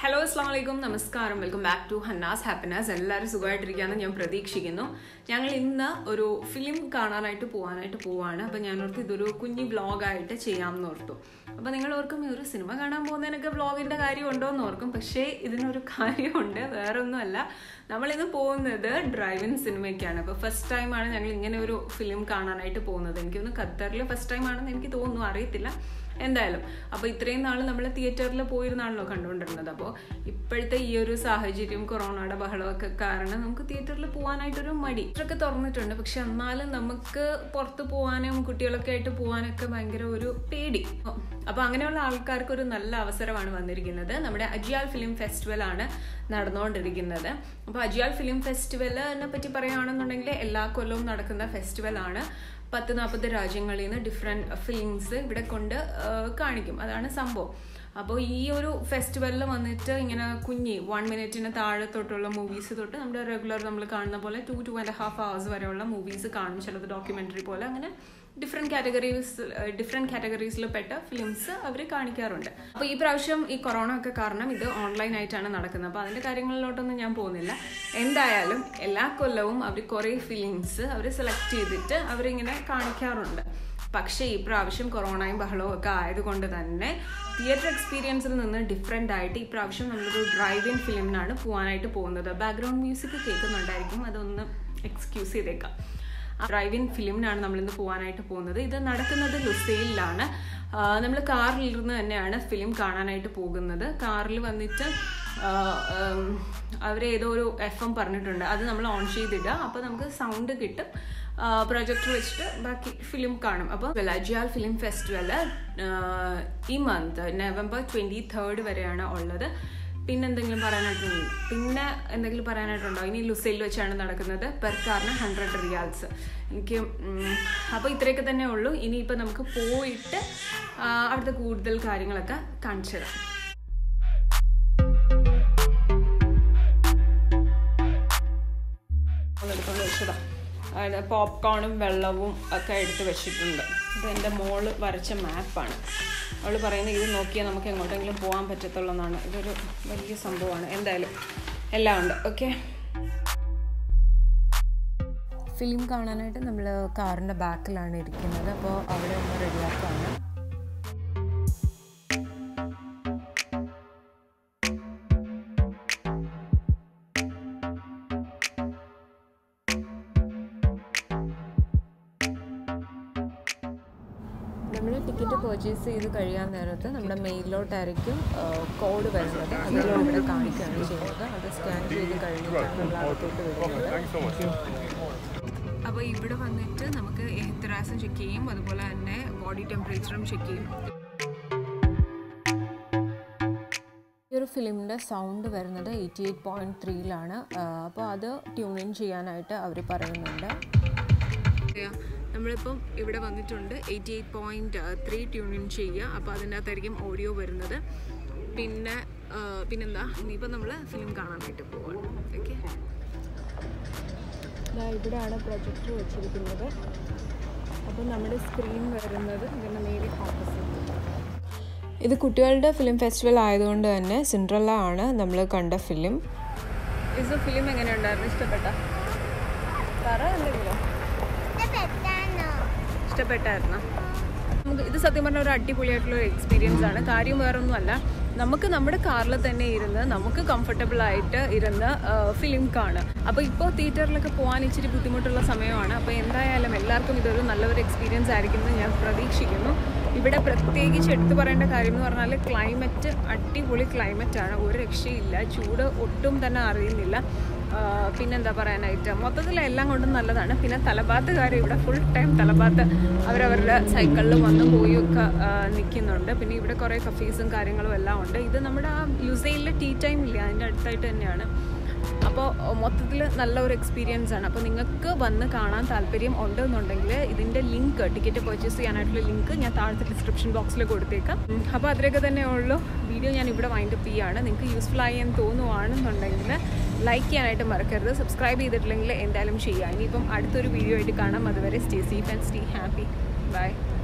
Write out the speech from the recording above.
Hello, Assalamualaikum, Namaskaram. Welcome back to Hanna's Happiness. എല്ലാവരും സുഖമായിട്ടിരിക്കുകയാണെന്ന് ഞാൻ പ്രതീക്ഷിക്കുന്നു. ഞങ്ങൾ ഇന്ന് ഒരു ഫിലിം കാണാനായിട്ട് പോവാണ്. അപ്പോൾ ഞാനോർത്ത് ഇതൊരു കുഞ്ഞി വ്ളോഗായിട്ട് ചെയ്യാമെന്ന് ഓർത്തു. അപ്പോൾ നിങ്ങൾ ഓർക്കും ഈ ഒരു സിനിമ കാണാൻ പോകുന്നതിനൊക്കെ വ്ളോഗിൻ്റെ കാര്യം ഉണ്ടോ എന്ന് ഓർക്കും. പക്ഷേ ഇതിനൊരു കാര്യമുണ്ട്, വേറൊന്നുമല്ല. നമ്മളിന്ന് പോകുന്നത് ഡ്രൈവ് ഇൻ സിനിമയ്ക്കാണ്. അപ്പോൾ ഫസ്റ്റ് ടൈമാണ് ഞങ്ങൾ ഇങ്ങനെ ഒരു ഫിലിം കാണാനായിട്ട് പോകുന്നത്. എനിക്കൊന്ന് ഖത്തറിൽ ഫസ്റ്റ് ടൈമാണെന്ന് എനിക്ക് തോന്നുന്നു, അറിയത്തില്ല എന്തായാലും. അപ്പോൾ ഇത്രയും നാൾ നമ്മൾ തിയേറ്ററിൽ പോയിരുന്നാണല്ലോ കണ്ടുകൊണ്ടിരുന്നത്. അപ്പോൾ ഇപ്പോഴത്തെ ഈ ഒരു സാഹചര്യം, കൊറോണയുടെ ബഹളമൊക്കെ കാരണം നമുക്ക് തിയേറ്ററിൽ പോകാനായിട്ടൊരു മടി ഇതൊക്കെ തുറന്നിട്ടുണ്ട്. പക്ഷെ എന്നാലും നമുക്ക് പുറത്ത് പോകാനും കുട്ടികളൊക്കെ ആയിട്ട് പോകാനൊക്കെ ഭയങ്കര ഒരു പേടി. അപ്പോൾ അങ്ങനെയുള്ള ആൾക്കാർക്ക് ഒരു നല്ല അവസരമാണ് വന്നിരിക്കുന്നത്. നമ്മുടെ അജിയാൽ ഫിലിം ഫെസ്റ്റിവലാണ് നടന്നുകൊണ്ടിരിക്കുന്നത്. അപ്പോൾ അജിയാൽ ഫിലിം ഫെസ്റ്റിവലിനെ പറ്റി പറയുകയാണെന്നുണ്ടെങ്കിൽ എല്ലാ കൊല്ലവും നടക്കുന്ന ഫെസ്റ്റിവലാണ്. 40-40 രാജ്യങ്ങളിൽ നിന്ന് ഡിഫറെൻറ്റ് ഫിലിംസ് ഇവിടെ കൊണ്ട് കാണിക്കും, അതാണ് സംഭവം. അപ്പോൾ ഈ ഒരു ഫെസ്റ്റിവലിൽ വന്നിട്ട് ഇങ്ങനെ കുഞ്ഞി 1 മിനിറ്റിന് താഴെ തൊട്ടുള്ള മൂവീസ് തൊട്ട് നമ്മുടെ റെഗുലർ നമ്മൾ കാണുന്ന പോലെ 2-2.5 hours വരെയുള്ള മൂവീസ് കാണും. ചിലത് ഡോക്യുമെൻ്ററി പോലെ, അങ്ങനെ ഡിഫറെൻറ്റ് കാറ്റഗറീസിൽ പെട്ട ഫിലിംസ് അവർ കാണിക്കാറുണ്ട്. അപ്പോൾ ഈ പ്രാവശ്യം ഈ കൊറോണ ഒക്കെ കാരണം ഇത് ഓൺലൈനായിട്ടാണ് നടക്കുന്നത്. അപ്പോൾ അതിൻ്റെ കാര്യങ്ങളിലോട്ടൊന്നും ഞാൻ പോകുന്നില്ല. എന്തായാലും എല്ലാ കൊല്ലവും അവർ കുറേ ഫിലിംസ് അവർ സെലക്ട് ചെയ്തിട്ട് അവരിങ്ങനെ കാണിക്കാറുണ്ട്. പക്ഷേ ഈ പ്രാവശ്യം കൊറോണയും ബഹളവും ഒക്കെ ആയതുകൊണ്ട് തന്നെ തിയേറ്റർ എക്സ്പീരിയൻസിൽ നിന്ന് ഡിഫറെൻ്റ് ആയിട്ട് ഈ പ്രാവശ്യം നമ്മളൊരു ഡ്രൈവ് ഇൻ ഫിലിമിനാണ് പോകാനായിട്ട് പോകുന്നത്. ബാക്ക്ഗ്രൗണ്ട് മ്യൂസിക് കേൾക്കുന്നുണ്ടായിരിക്കും, അതൊന്ന് എക്സ്ക്യൂസ് ചെയ്തേക്കാം. ഡ്രൈവ് ഇൻ ഫിലിമിനാണ് നമ്മളിന്ന് പോകാനായിട്ട് പോകുന്നത്. ഇത് നടക്കുന്നത് ലുസൈലിലാണ്. നമ്മൾ കാറിലിരുന്ന് തന്നെയാണ് ഫിലിം കാണാനായിട്ട് പോകുന്നത്. കാറിൽ വന്നിട്ട് അവരേതോ ഒരു FM പറഞ്ഞിട്ടുണ്ട്, അത് നമ്മൾ ഓൺ ചെയ്തിടുക. അപ്പോൾ നമുക്ക് സൗണ്ട് കിട്ടും. പ്രൊജക്ടർ വെച്ചിട്ട് ബാക്കി ഫിലിം കാണും. അപ്പോൾ അജിയാൽ ഫിലിം ഫെസ്റ്റിവൽ ഈ മന്ത് November 23rd വരെയാണ് ഉള്ളത്. പിന്നെ എന്തെങ്കിലും പറയാനായിട്ടുണ്ടോ? ഇനി ലുസൈലിൽ വെച്ചാണ് നടക്കുന്നത്. പെർ കാറിന് 100 റിയാൽസ്. എനിക്ക് അപ്പോൾ ഇത്രയൊക്കെ തന്നെ ഉള്ളൂ. ഇനിയിപ്പോൾ നമുക്ക് പോയിട്ട് അവിടുത്തെ കൂടുതൽ കാര്യങ്ങളൊക്കെ കാണിച്ചു തരാം. എടുത്തുകൊണ്ട് വെച്ചതാണ്. പോപ്കോണും വെള്ളവും ഒക്കെ എടുത്ത് വെച്ചിട്ടുണ്ട്. ഇത് എൻ്റെ മോള് വരച്ച മാപ്പാണ്. അവൾ പറയുന്നത് ഇത് നോക്കിയാൽ നമുക്ക് എങ്ങോട്ടെങ്കിലും പോകാൻ പറ്റത്തുള്ളൂ എന്നാണ്. ഇതൊരു വലിയ സംഭവമാണ്. എന്തായാലും എല്ലാം ഉണ്ട്. ഓക്കെ, ഫിലിം കാണാനായിട്ട് നമ്മൾ കാറിൻ്റെ ബാക്കിലാണ് ഇരിക്കുന്നത്. അപ്പോൾ അവിടെ ഒന്ന് റെഡിയാക്കാണ്. നമ്മൾ ടിക്കറ്റ് പർച്ചേസ് ചെയ്ത് കഴിയാൻ നേരത്ത് നമ്മുടെ മെയിലിലോട്ടായിരിക്കും കോഡ് വരുന്നത്. അതിലൂടെ ഇവിടെ കാണിക്കുകയാണ് ചെയ്യുന്നത്. അത് സ്കാൻ ചെയ്ത് കഴിഞ്ഞിട്ടാണ് നമ്മൾ അകത്തോട്ട് വരുന്നത്. അപ്പോൾ ഇവിടെ വന്നിട്ട് നമുക്ക് എഹ്തിറാസും ചെക്ക് ചെയ്യും, അതുപോലെ തന്നെ ബോഡി ടെമ്പറേച്ചറും ചെക്ക് ചെയ്യും. ഈ ഒരു ഫിലിമിൻ്റെ സൗണ്ട് വരുന്നത് 88.3ലാണ്. അപ്പോൾ അത് ട്യൂൺ ഇൻ ചെയ്യാനായിട്ട് അവർ പറയുന്നുണ്ട്. നമ്മളിപ്പം ഇവിടെ വന്നിട്ടുണ്ട്. 88.3 ട്യൂൺ ഇൻ ചെയ്യുക. അപ്പോൾ അതിൻ്റെ അകത്തായിരിക്കും ഓഡിയോ വരുന്നത്. പിന്നെന്താ, ഇനിയിപ്പോൾ നമ്മൾ ഫിലിം കാണാനായിട്ട് പോവാണ്. ഓക്കെ, ഇവിടെയാണ് പ്രൊജക്ടർ വെച്ചിരിക്കുന്നത്. അപ്പോൾ നമ്മുടെ സ്ക്രീൻ വരുന്നത് ഇതിൻ്റെ നേരെ ഓപ്പോസിറ്റ്. ഇത് കുട്ടികളുടെ ഫിലിം ഫെസ്റ്റിവൽ ആയതുകൊണ്ട് തന്നെ സിൻഡ്രല്ല ആണ് നമ്മൾ കണ്ട ഫിലിം. ഇത് ഫിലിം എങ്ങനെയുണ്ടായിരുന്നു? ഇഷ്ടപ്പെട്ടോ? ഇഷ്ടപ്പെട്ടായിരുന്നു. ഇത് സത്യം പറഞ്ഞാൽ ഒരു അടിപൊളിയായിട്ടുള്ളൊരു എക്സ്പീരിയൻസ് ആണ്. കാര്യം വേറൊന്നുമല്ല, നമുക്ക് നമ്മുടെ കാറിൽ തന്നെ ഇരുന്ന് നമുക്ക് കംഫർട്ടബിളായിട്ട് ഇരുന്ന് ഫിലിം കാണുക. അപ്പോൾ ഇപ്പോൾ തിയേറ്ററിലൊക്കെ പോകാൻ ഇച്ചിരി ബുദ്ധിമുട്ടുള്ള സമയമാണ്. അപ്പോൾ എന്തായാലും എല്ലാവർക്കും ഇതൊരു നല്ലൊരു എക്സ്പീരിയൻസ് ആയിരിക്കുമെന്ന് ഞാൻ പ്രതീക്ഷിക്കുന്നു. ഇവിടെ പ്രത്യേകിച്ച് എടുത്തു പറയേണ്ട കാര്യം എന്ന് പറഞ്ഞാൽ ക്ലൈമറ്റ് അടിപൊളി ക്ലൈമറ്റാണ്. ഒരു രക്ഷയില്ല, ചൂട് ഒട്ടും തന്നെ അറിയുന്നില്ല. പിന്നെന്താ പറയാനായിട്ട്, മൊത്തത്തിൽ എല്ലാം കൊണ്ടും നല്ലതാണ്. പിന്നെ തലഭാത്തുകാർ ഇവിടെ ഫുൾ ടൈം തലഭാത്ത് അവരവരുടെ സൈക്കിളിൽ വന്ന് പോയൊക്കെ നിൽക്കുന്നുണ്ട്. പിന്നെ ഇവിടെ കുറേ കഫീസും കാര്യങ്ങളും എല്ലാം ഉണ്ട്. ഇത് നമ്മുടെ ആ ലുസൈലിലെ ടീ ടൈം ഇല്ല, അതിൻ്റെ അടുത്തായിട്ട് തന്നെയാണ്. അപ്പോൾ മൊത്തത്തിൽ നല്ലൊരു എക്സ്പീരിയൻസ് ആണ്. അപ്പോൾ നിങ്ങൾക്ക് വന്ന് കാണാൻ താല്പര്യം ഉണ്ടെന്നുണ്ടെങ്കിൽ ഇതിൻ്റെ ലിങ്ക്, ടിക്കറ്റ് പർച്ചേസ് ചെയ്യാനായിട്ടുള്ള ലിങ്ക് ഞാൻ താഴത്തെ ഡിസ്ക്രിപ്ഷൻ ബോക്സിൽ കൊടുത്തേക്കാം. അപ്പോൾ അതിലൊക്കെ തന്നെ ഉള്ളൂ. വീഡിയോ ഞാൻ ഇവിടെ വൈൻഡപ്പ് ചെയ്യുകയാണ്. നിങ്ങൾക്ക് യൂസ്ഫുൾ ആയി എന്ന് തോന്നുവാണെന്നുണ്ടെങ്കിൽ ലൈക്ക് ചെയ്യാനായിട്ട് മറക്കരുത്. സബ്സ്ക്രൈബ് ചെയ്തിട്ടില്ലെങ്കിൽ എന്തായാലും ചെയ്യുക. ഇനിയിപ്പം അടുത്തൊരു വീഡിയോ ആയിട്ട് കാണാം. അതുവരെ stay safe and stay happy. By.